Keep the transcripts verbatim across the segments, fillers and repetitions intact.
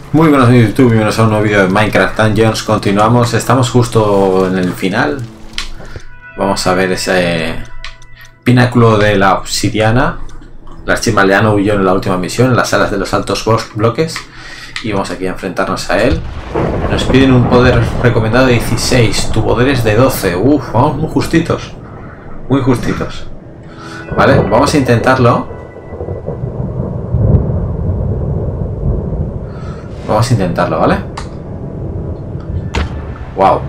Muy buenos días YouTube, bienvenidos a un nuevo vídeo de Minecraft Dungeons. Continuamos, estamos justo en el final. Vamos a ver ese pináculo de la obsidiana. El archimaldeano huyó en la última misión, en las salas de los altos bloques. Y vamos aquí a enfrentarnos a él. Nos piden un poder recomendado de dieciséis, tu poder es de doce. Uf, vamos muy justitos. Muy justitos. Vale, vamos a intentarlo. Vamos a intentarlo, ¿vale? Wow.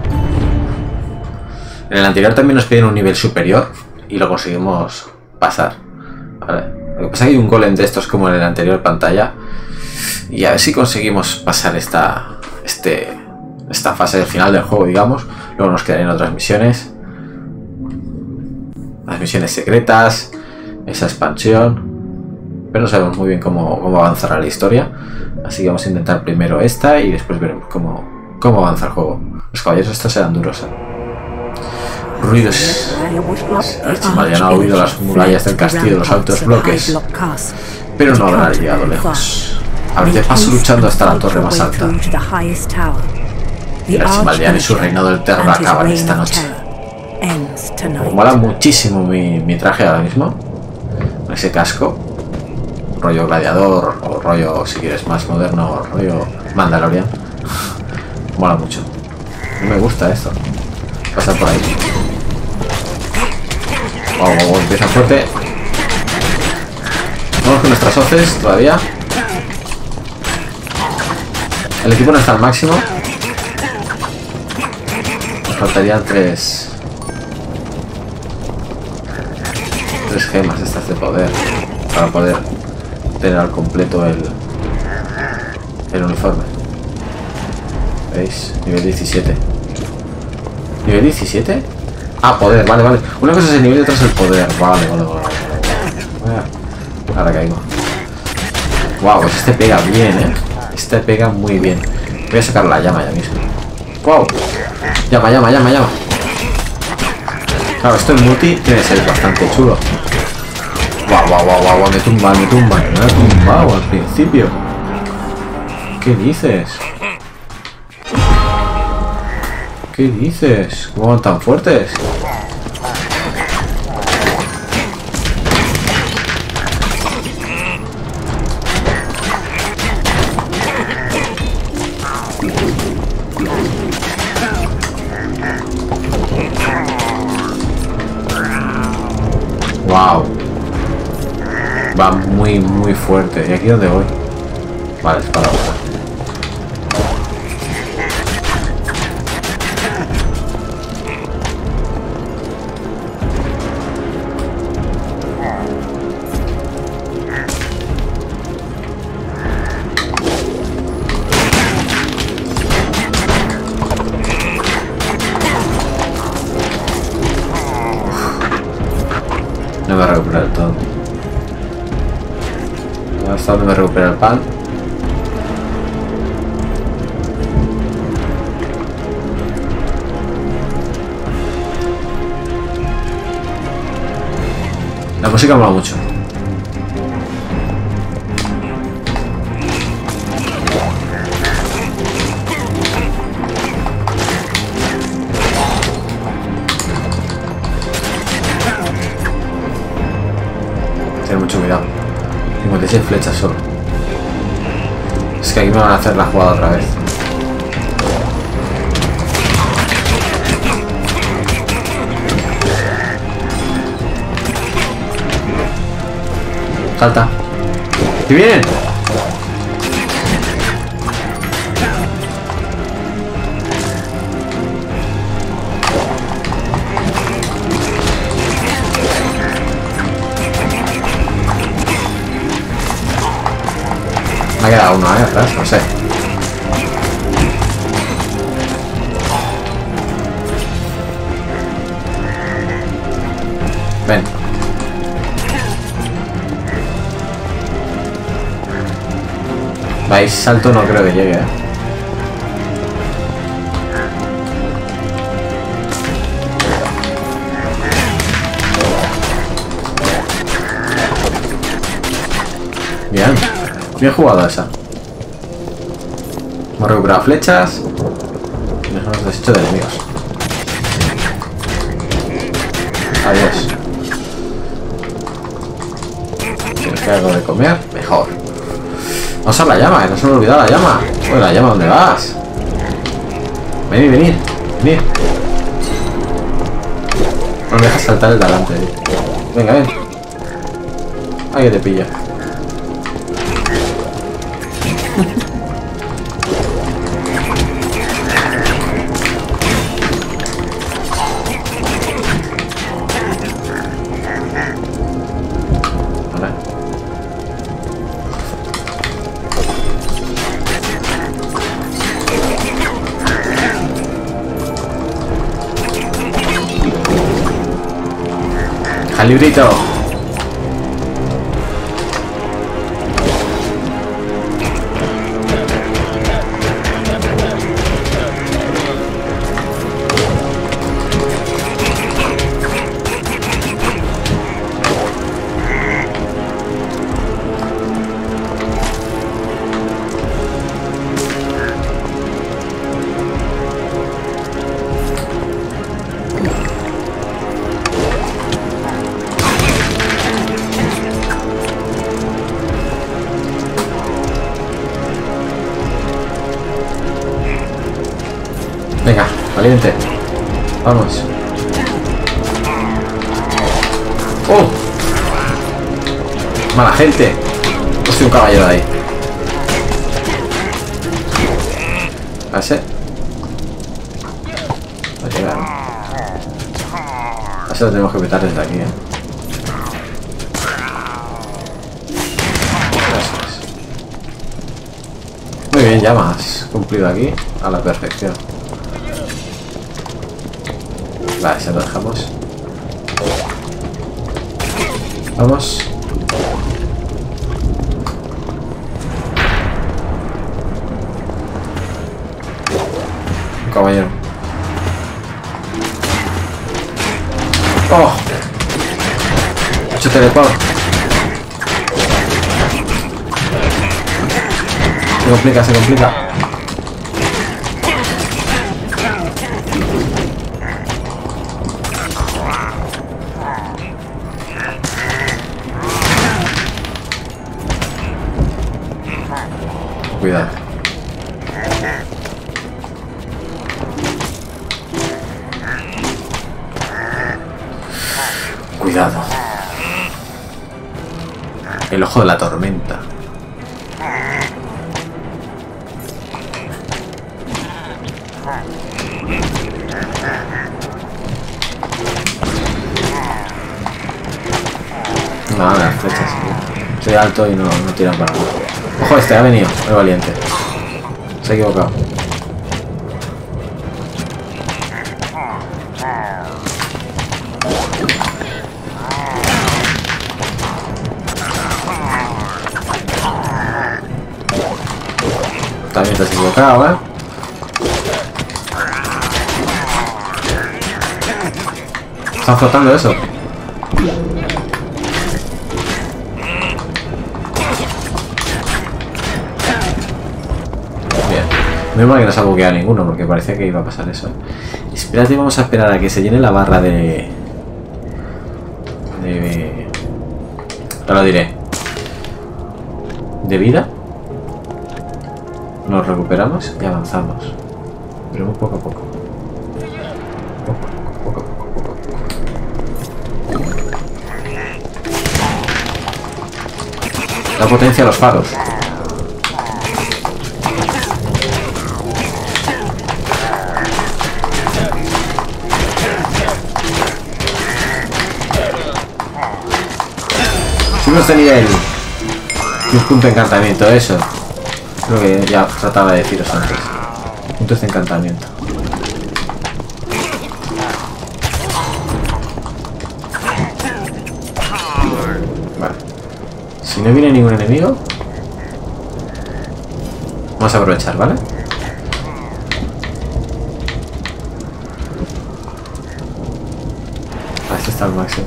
En el anterior también nos piden un nivel superior y lo conseguimos pasar, ¿vale? Lo que pasa es que hay un golem de estos como en la anterior pantalla. Y a ver si conseguimos pasar esta, este, esta fase del final del juego, digamos. Luego nos quedarían otras misiones. Las misiones secretas, esa expansión. Pero no sabemos muy bien cómo, cómo avanzará la historia. Así que vamos a intentar primero esta y después veremos cómo, cómo avanza el juego. Los caballeros estos serán duros, ¿eh? Ruidos. El archimaldeano ha oído las murallas del castillo de los altos bloques, pero no habrá llegado lejos. Abriré paso luchando hasta la torre más alta. El archimaldeano y su reinado del terror acaban esta noche. Me mola muchísimo mi, mi traje ahora mismo. Con ese casco. Rollo gladiador, o rollo, si quieres, más moderno, rollo Mandalorian. Mola mucho. Me gusta esto. Pasar por ahí. Oh, oh, oh, empieza fuerte. Vamos con nuestras hoces todavía. El equipo no está al máximo. Nos faltarían tres. Tres gemas estas de poder. Para poder tener al completo el, el uniforme. ¿Veis? Nivel diecisiete. ¿Nivel diecisiete? Ah, poder, vale, vale. Una cosa es el nivel y otra es el poder. Vale, vale, vale. vale. Ahora caigo. Wow, pues este pega bien, eh. Este pega muy bien. Voy a sacar la llama ya mismo. Wow. Llama, llama, llama, llama. Claro, esto en multi tiene que ser bastante chulo. Guau, guau, guau, guau, me tumban, me tumban. Me ha tumbado al principio. ¿Qué dices? ¿Qué dices? ¿Cómo van tan fuertes? Wow. Va muy, muy fuerte. ¿Y aquí dónde voy? Vale, es para ahora. No me voy a recuperar el todo. Hasta donde me recupera el pan. La música mola mucho. Ten mucho cuidado. cincuenta y seis flechas solo. Es que aquí me van a hacer la jugada otra vez. Salta. ¡Qué bien! Me ha quedado uno ahí atrás, no sé. Ven. Vais, salto no creo que llegue, ¿eh? Bien. Bien jugada esa. Hemos recuperado flechas. Y nos hemos deshecho de enemigos. Adiós. Si nos queda algo de comer, mejor. Vamos a la llama, que no se me ha olvidado la llama. Uy, la llama, ¿dónde vas? Vení, venid, venid. No me dejas saltar el de adelante, eh. Venga, ven. Ahí que te pilla. Al librito. Venga, valiente. Vamos. ¡Oh! Mala gente. Hostia, un caballero ahí. A ese. Va a llegar. A ese lo tenemos que petar desde aquí, eh. Gracias. Muy bien, ya más. Cumplido aquí a la perfección. Vale, se lo dejamos. Vamos. Un caballero. ¡Oh! Mucho teleport. Se complica, se complica. Cuidado. Cuidado. El ojo de la tormenta. No, las flechas. Soy alto y no, no tiran para nada. Ojo, este ha venido, muy valiente. Se ha equivocado. También te has equivocado, ¿eh? Están flotando eso. No es mal que no se ha bugueado ninguno, porque parecía que iba a pasar eso. Espérate, vamos a esperar a que se llene la barra de... de... ahora lo diré. De vida. Nos recuperamos y avanzamos. Pero muy poco a poco. Poco a poco, poco a poco, poco a poco. Da potencia a los faros. Subimos de nivel. Y un punto de encantamiento, eso. Creo que ya trataba de deciros antes. Puntos de encantamiento. Vale. Si no viene ningún enemigo, vamos a aprovechar, ¿vale? Ah, este está al máximo.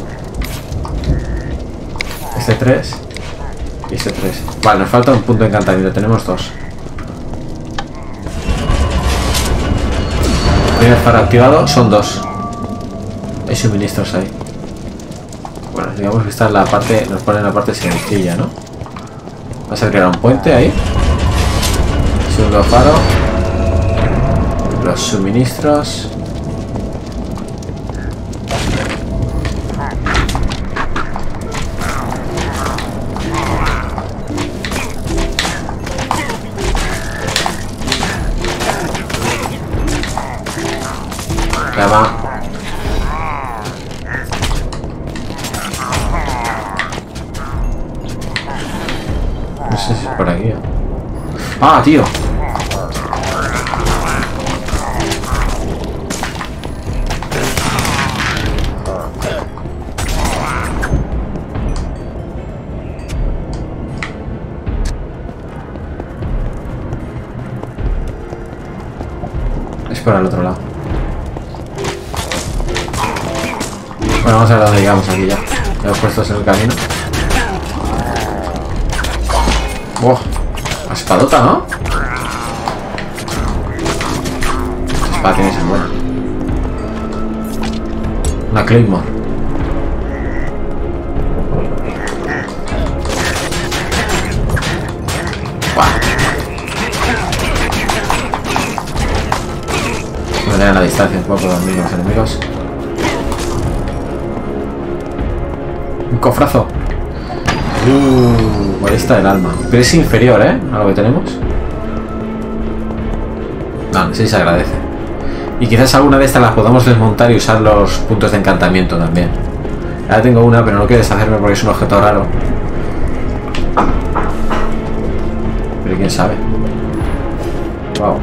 Este tres y este tres. Vale, nos falta un punto de encantamiento. Tenemos dos. Primer faro activado, son dos. Hay suministros ahí. Bueno, digamos que esta es la parte, nos pone en la parte sencilla, ¿no? Vamos a crear un puente ahí. Segundo faro. Los suministros. Llama. No sé si es por aquí. ¡Ah, tío! Es por el otro lado. Bueno, vamos a ver dónde llegamos aquí ya. Ya hemos puesto en el camino. ¡Wow! La espadota, ¿no? Esta espada tiene que ser buena. Una Claymore. ¡Wow! Voy a tener la distancia un poco de los mismos enemigos. Un cofrazo. Uh, balista del alma. Pero es inferior, ¿eh? A lo que tenemos. No, sí se agradece. Y quizás alguna de estas las podamos desmontar y usar los puntos de encantamiento también. Ahora tengo una, pero no quiero deshacerme porque es un objeto raro. Pero quién sabe. Wow.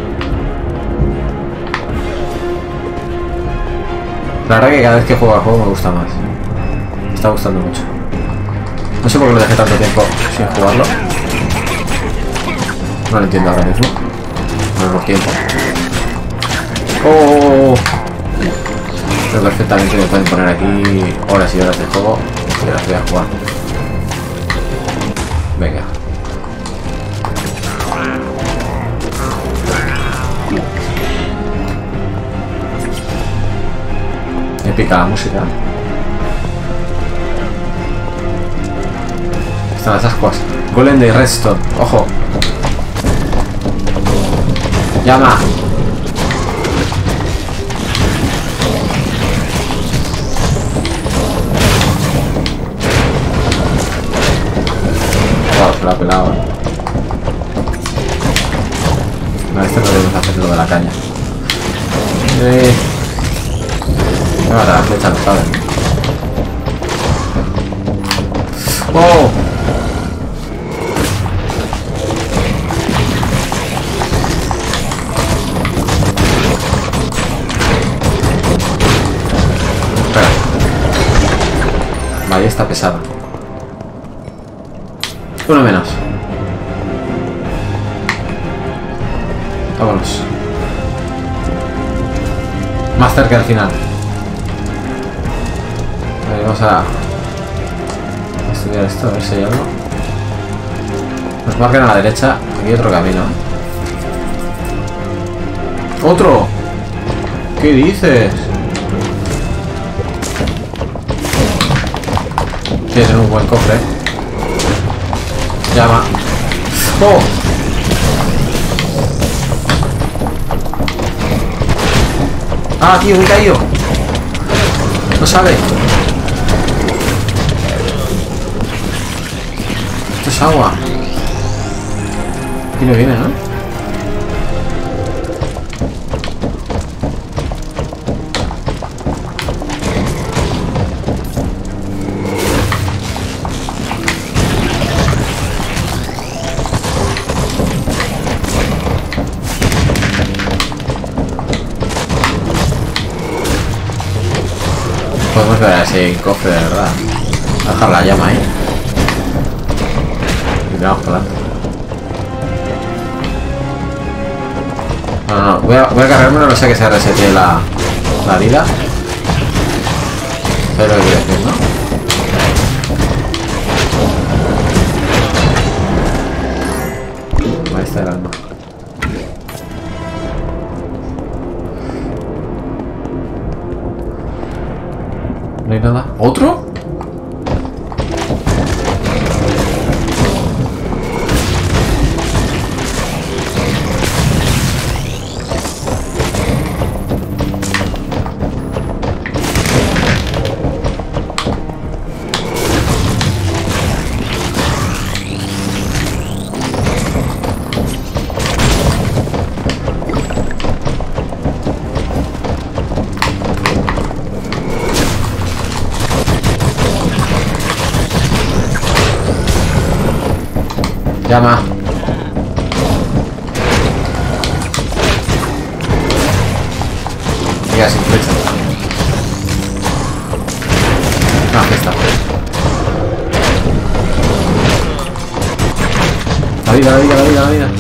La verdad que cada vez que juego al juego me gusta más. Me está gustando mucho. No sé por qué lo dejé tanto tiempo sin jugarlo. No lo entiendo ahora mismo. No tenemos tiempo. ¡Oh! Pero perfectamente me pueden poner aquí horas y horas de juego y las voy a jugar. Venga. Épica la música. Están las ascuas. Golem de Redstone. Ojo. Llama. Wow, se lo ha pelado, ¿eh? No, este no debemos hacer lo de la caña. Eh... Me va a dar la flecha, ¿sabes? ¡Oh! Espera. Vale, está pesada. Uno menos. Vámonos. Más cerca al final. Vale, vamos a estudiar esto, a ver si hay algo. Nos marcan a la derecha. Aquí hay otro camino. ¡Otro! ¿Qué dices? Tienen un buen cofre. Llama. ¡Oh! ¡Ah, tío! Me he caído. No sabe. Esto es agua. Aquí no viene, ¿no? Podemos ver ese cofre de verdad. Voy a dejar la llama ahí. Y vamos por delante. No, no, no. Voy a, voy a cargármelo, no sé que se resete la, la vida. ¿Sabes lo que quiero decir, no? Ahí está el alma. ¿Otro? Llama. Mira, sin flecha. No, aquí está. La vida, la vida, la vida, la vida.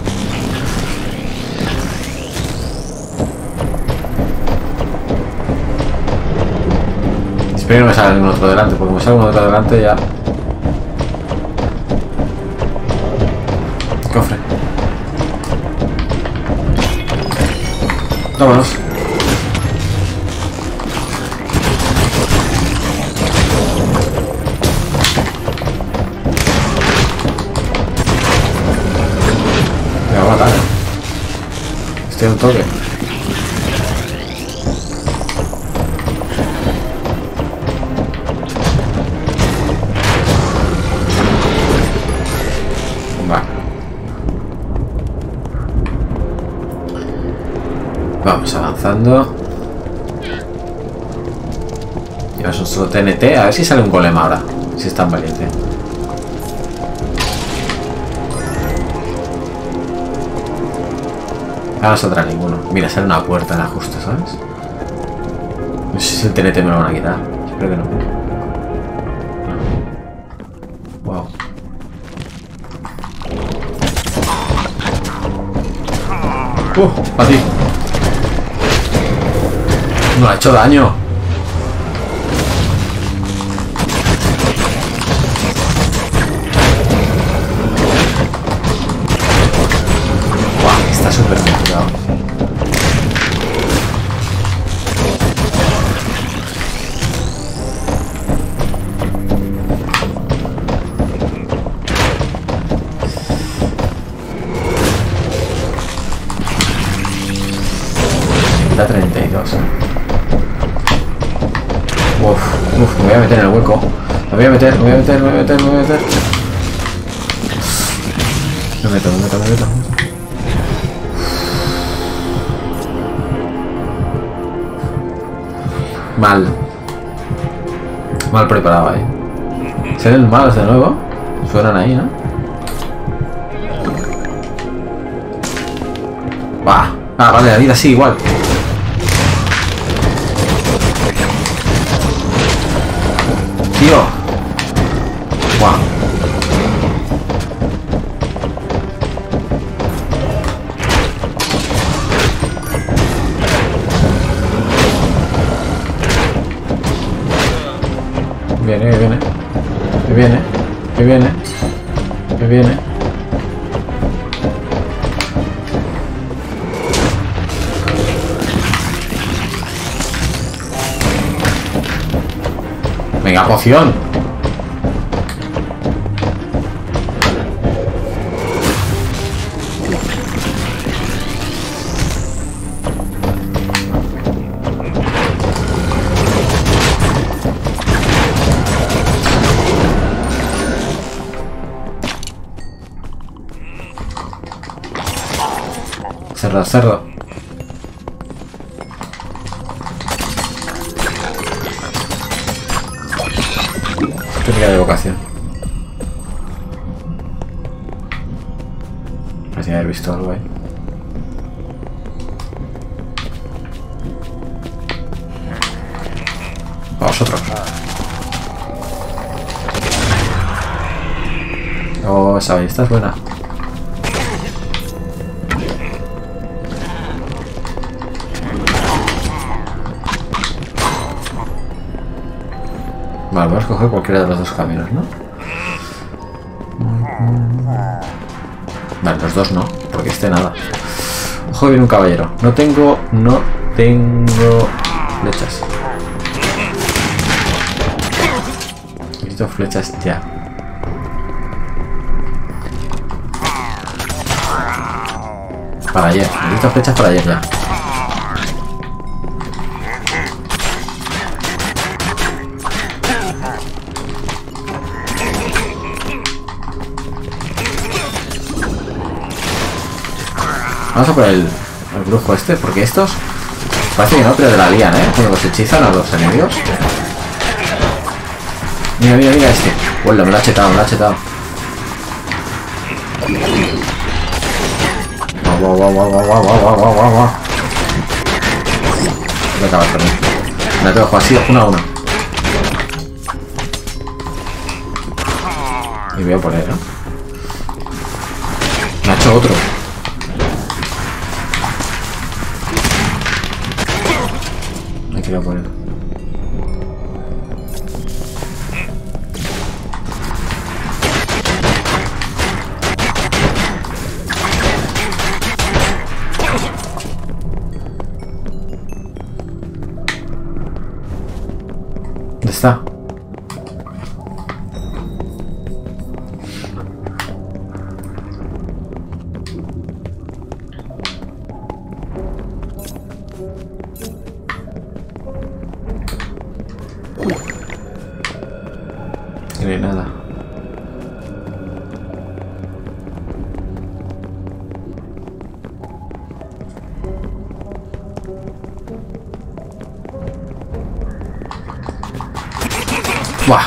Espero que no me salga ningún otro delante, porque me salga uno otro delante ya. Cofre. Vámonos. Me va a matar. Estoy a un toque. Vamos avanzando. Llevas un solo T N T. A ver si sale un golem ahora. Si es tan valiente. Ahora no saldrá ninguno. Mira, sale una puerta en la justa, ¿sabes? No sé si el T N T me lo van a quitar. Espero que no. Wow. Uh, para ti. No ha hecho daño. Buah, está súper mejorado. Da treinta y dos. Uf, uf, me voy a meter en el hueco. Me voy a meter, me voy a meter, me voy a meter, me voy a meter. Me meto, me meto, me meto. Mal. Mal preparado ahí. ¿Salen malos de nuevo? Suenan ahí, ¿no? Bah. Ah, vale, la vida sí, igual. Tío. Guau. Viene, que viene. Que viene. Que viene. Que viene. Venga, poción. Cerdo, cerdo. Técnica de evocación. Parece que haber visto algo ahí. A vosotros. Oh, esa ballesta es buena. Vale, vamos a coger cualquiera de los dos caminos, ¿no? Vale, los dos no, porque este nada. Ojo, viene un caballero. No tengo, no tengo flechas. Necesito flechas ya. Para ayer. Necesito flechas para ayer ya. Vamos a por el, el brujo este, porque estos parece que no, pero de la lían, ¿eh? Cuando los hechizan a los enemigos. Mira, mira, mira este. Bueno, me lo ha chetado, me lo ha chetado. Guau, guau, guau, guau, guau, guau, guau, guau, guau. Voy a acabar con él. Me la tengo que jugar así, uno a uno. Y voy a poner, ¿no? Me ha hecho otro. Me quiero poner. ¿Dónde está? No hay nada. ¡Buah!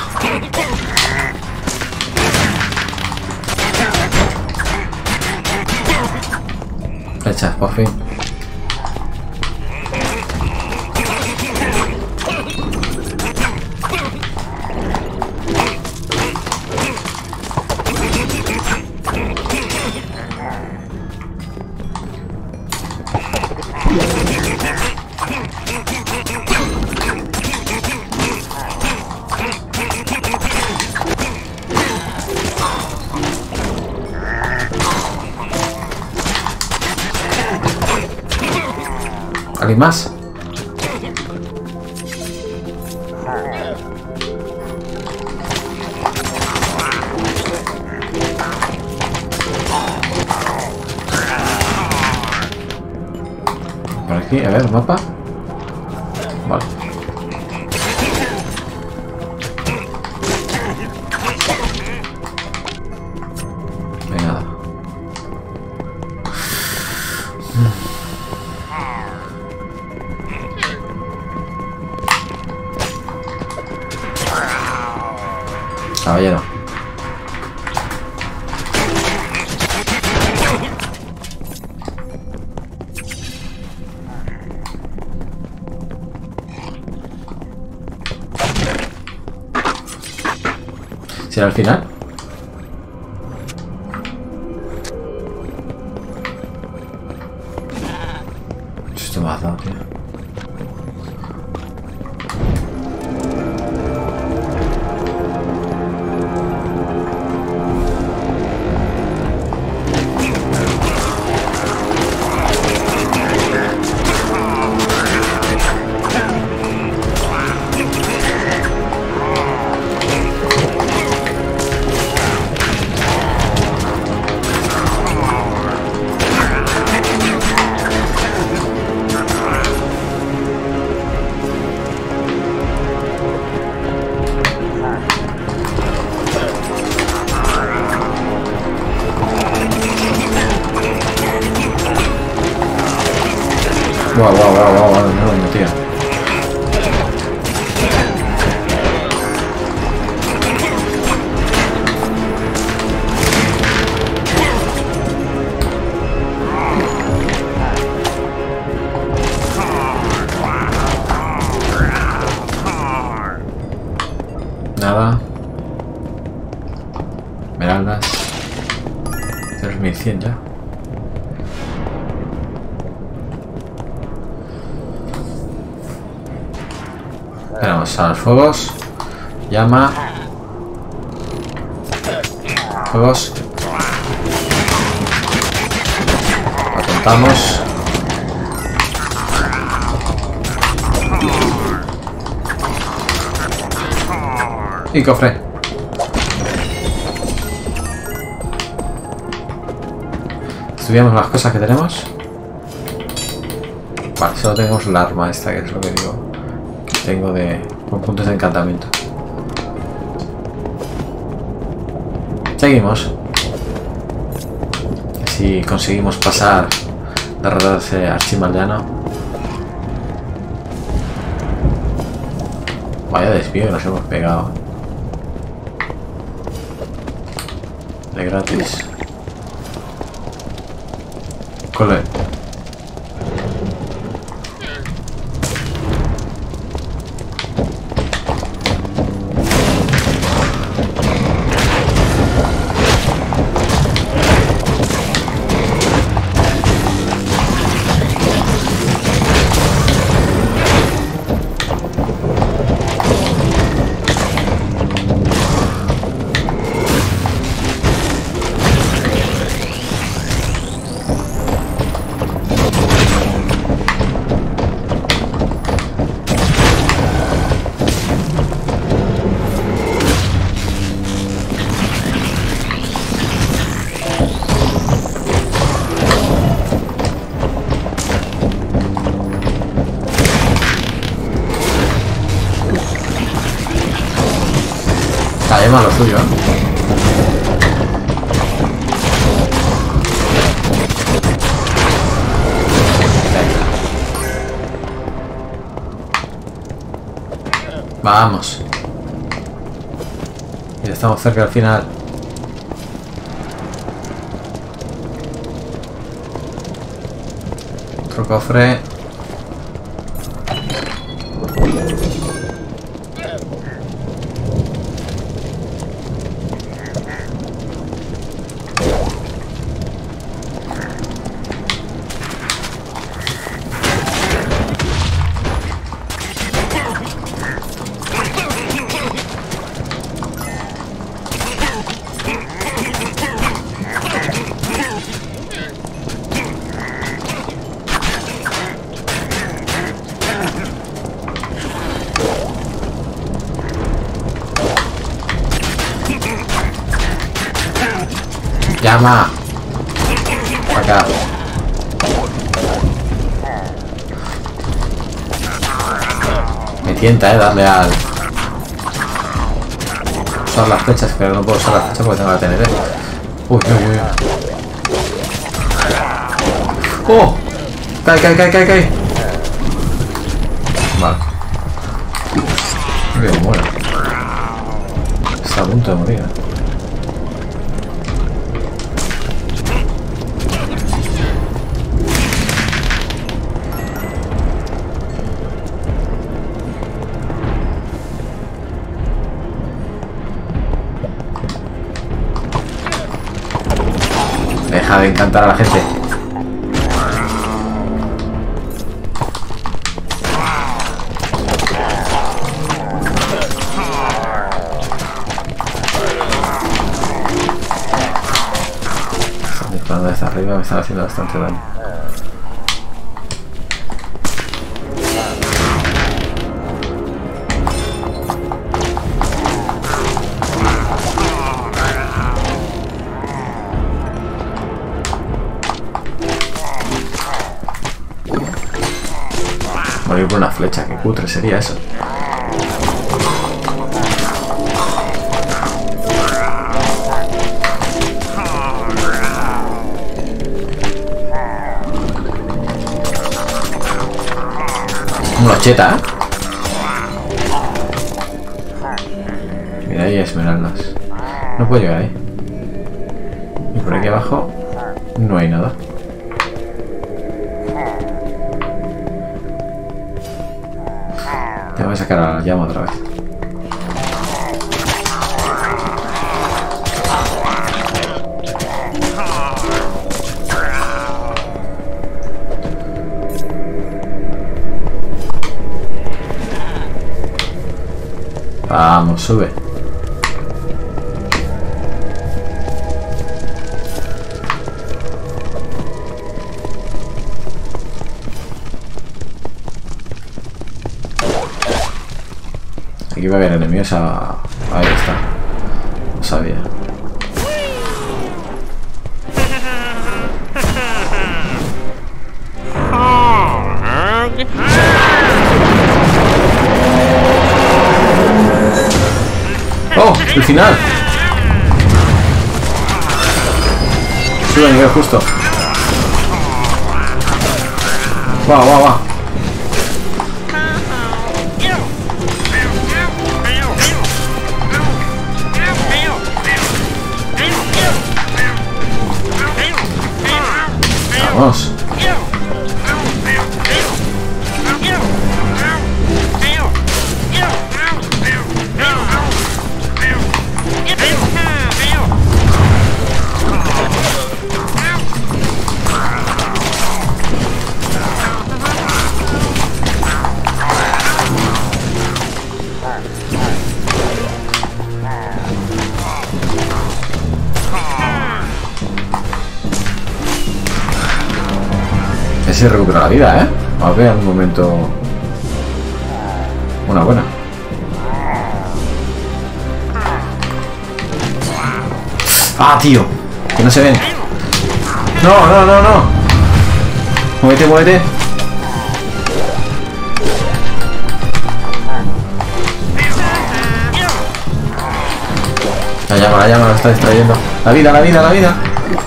Flechas, por fin. ¿Alguien más? Por aquí, a ver, mapa. Vale. No hay nada. Caballero. ¿Será el final? Esto me ha dado, tío. Guau, guau, guau, guau, guau, no, no, tío. Nada. Esmeraldas. tres mil cien ya. Tenemos a los fuegos. Llama. Fuegos. Apuntamos. Y cofre. Estudiamos las cosas que tenemos. Vale, solo tenemos la arma esta, que es lo que digo. Que tengo de... con puntos de encantamiento. Seguimos. Si conseguimos pasar, derrotar ese archimaldiano. Vaya desvío que nos hemos pegado. De gratis. Cole. Lo suyo, ¿eh? Vamos. Ya estamos cerca del final. Otro cofre. Llama. Acá. Me tienta, eh, darle al... usar las flechas, pero no puedo usar las flechas porque tengo la T N T. Uy, uy, uy. ¡Oh! ¡Cae, cae, cae, cae, cae! Vale. Que muera. Está a punto de morir. Deja de encantar a la gente. Están disparando desde arriba, me están haciendo bastante daño. Morir por una flecha, qué cutre sería eso. Una cheta, ¿eh? Mira, ahí esmeraldas. No puedo llegar ahí. Y por aquí abajo no hay nada. Tengo que sacar a la llama otra vez. Vamos, sube. Aquí va a haber enemigos a... ahí está. No sabía. El final. Sube a nivel justo. Va, va, va. Vamos. Se recupera la vida, ¿eh? A ver, un momento. Una buena. ¡Ah, tío! Que no se ven. ¡No, no, no, no! Muévete, muévete. La llama, la llama, la está distrayendo. La vida, la vida, la vida.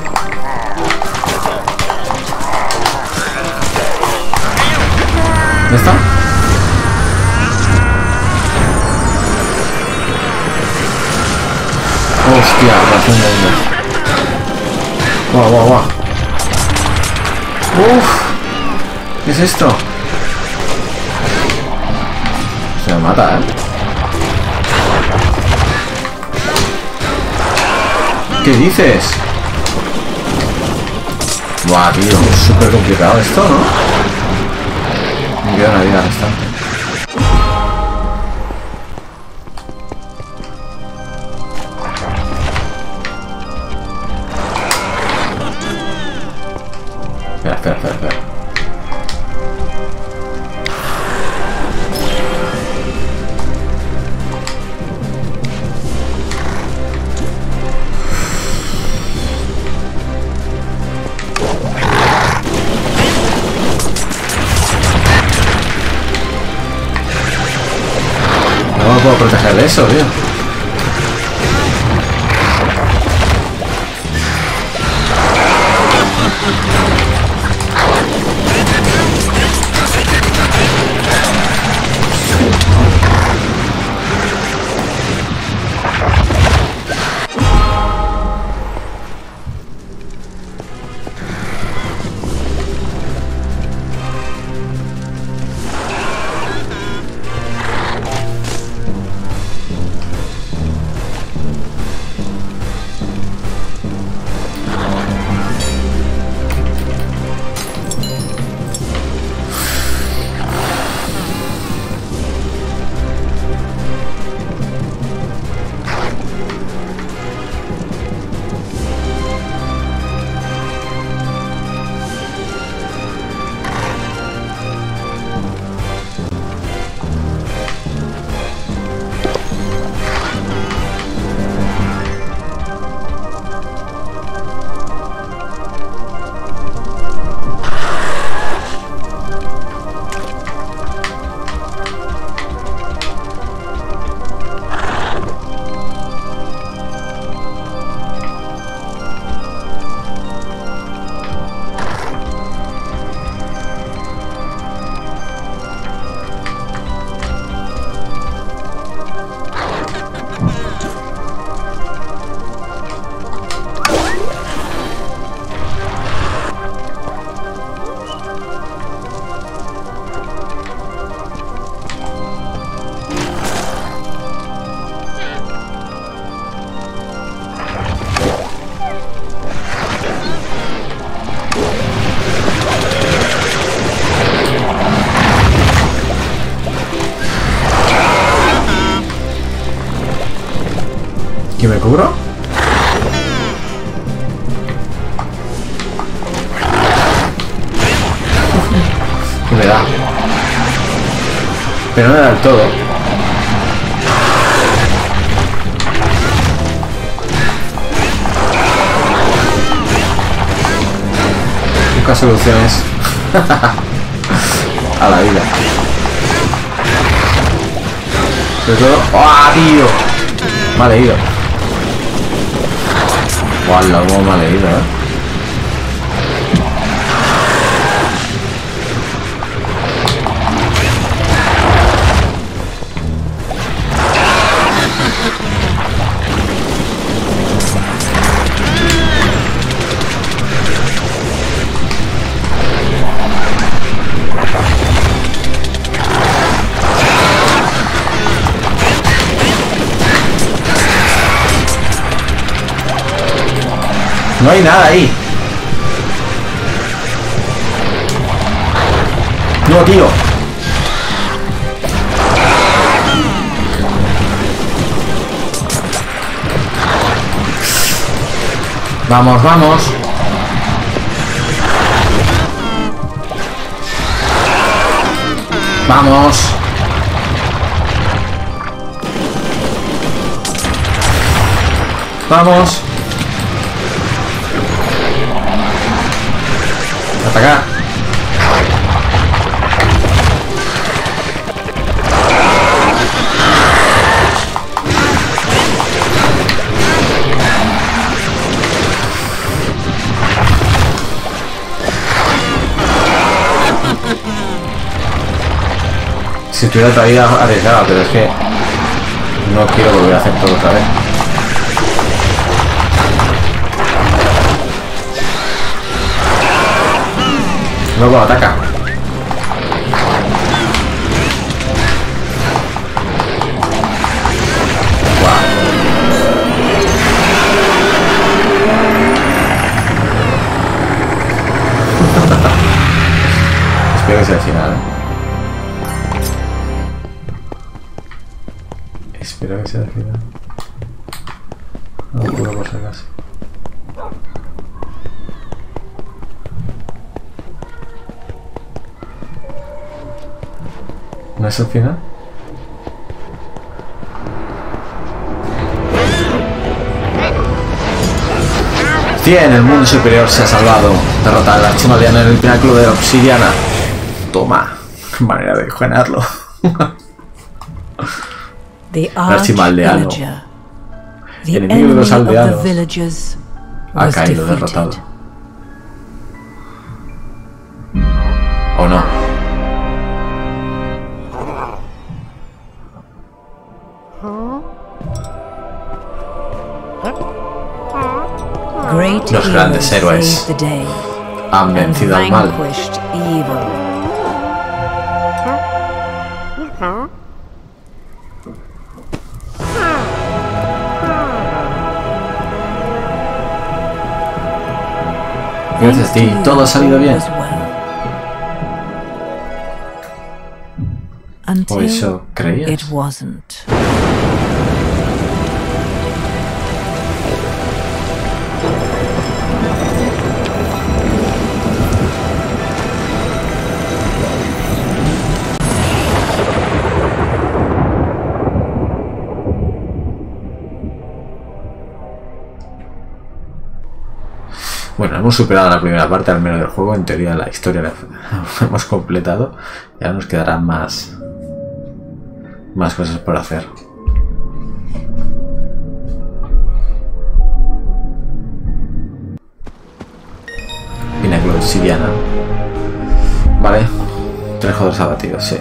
¿Dónde está? Hostia, razón de uno. Guau, guau, guau. Uff. ¿Qué es esto? Se me mata, ¿eh? ¿Qué dices? Buah, tío, es súper complicado esto, ¿no? Me queda una vida restante. Espera, espera, espera, espera. No puedo proteger de eso, tío. ¿Que me cubro? ¿Qué me da? Pero no me da del todo. Busca soluciones a la vida. Sobre todo... ¡Ah, tío! Me ha leído. ¡Guau! Cómo me ha leído, eh. No hay nada ahí. No, tío. Vamos, vamos. Vamos. Vamos. Atacar. Si estuviera todavía arriesgada, pero es que no quiero volver a hacer todo otra vez. Luego ataca. Wow. Espero que sea el final, ¿eh? Espero que sea el final. No puedo por si acaso. ¿No es el final? Bien, el mundo superior se ha salvado. Derrotar al archimaldeano en el pináculo de la obsidiana. Toma. Qué manera de ganarlo. El archimaldeano. Enemigo de los aldeanos. Ha caído derrotado. ¿O no? Los grandes héroes han vencido al mal. Gracias a ti, todo ha salido bien. ¿O eso creías? Bueno, hemos superado la primera parte al menos del juego. En teoría la historia la hemos completado. Y ahora nos quedarán más más cosas por hacer. Pináculo de obsidiana. Vale. Tres jugadores abatidos, sí.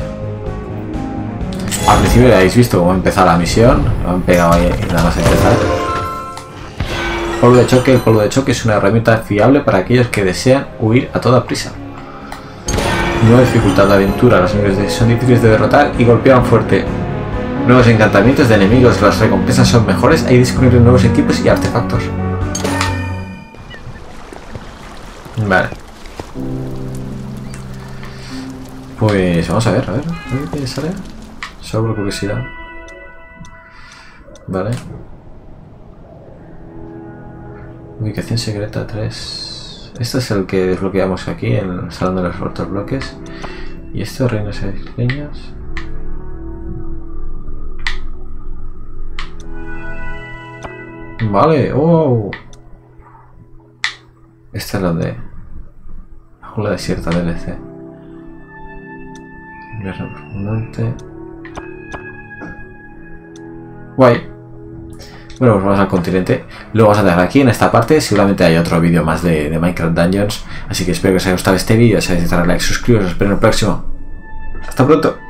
Al principio ya habéis visto cómo empezado la misión. Lo han pegado ahí nada más empezar. Polvo de choque. El polvo de choque es una herramienta fiable para aquellos que desean huir a toda prisa. Nueva dificultad de aventura. Los enemigos son difíciles de derrotar y golpean fuerte. Nuevos encantamientos de enemigos. Las recompensas son mejores. Hay disponibles nuevos equipos y artefactos. Vale. Pues vamos a ver, a ver. A ver qué sale. Solo por curiosidad. Vale. Ubicación secreta tres. Este es el que desbloqueamos aquí en el salón de los otros bloques. Y estos reinos isleños. Vale, oh. Esta es la de la jungla desierta D L C. Invierno profundante. Guay. Bueno, pues vamos al continente. Luego vamos a dejar aquí en esta parte. Seguramente hay otro vídeo más de, de Minecraft Dungeons. Así que espero que os haya gustado este vídeo. Si os haya gustado, like, suscribiros. Os espero en el próximo. Hasta pronto.